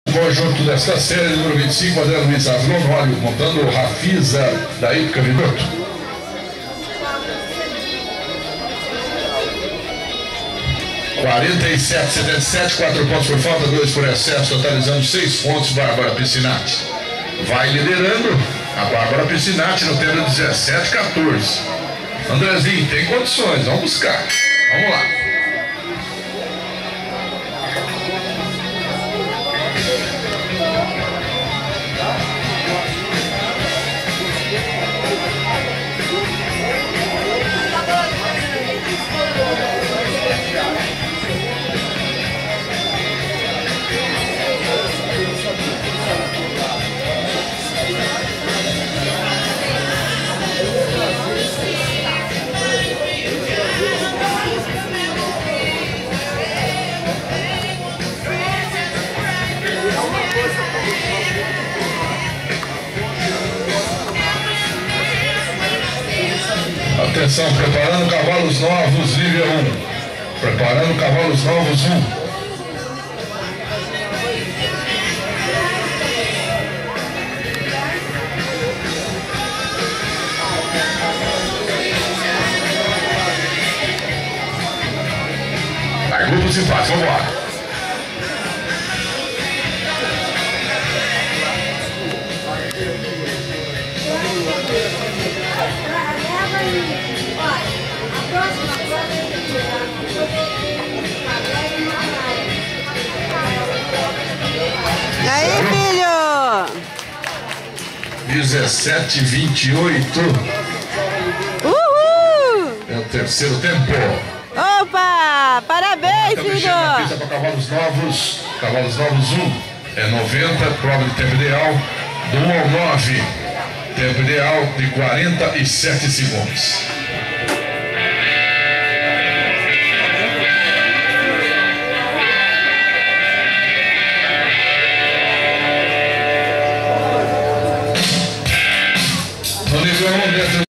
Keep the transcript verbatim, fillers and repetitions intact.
Conjunto desta série, número vinte e cinco, André Luiz Aglonório, montando o Rafisa da Ípica Minuto. quarenta e sete, setenta e sete, quatro pontos por falta, dois por excesso, totalizando seis pontos, Bárbara Piscinati. Vai liderando a Bárbara Piscinati no tempo dezessete, quatorze. Andrezinho, tem condições, vamos buscar. Vamos lá. Atenção, preparando cavalos novos, nível um. Preparando cavalos novos, um. Vai, grupos e passos, vamos lá. E aí, filho? dezessete, vinte e oito. Uhul! É o terceiro tempo. Opa! Parabéns, tá filho! Na pista para cavalos novos. Cavalos novos um. É noventa, prova de tempo ideal. Do um ao nove. Tempo ideal de quarenta e sete segundos.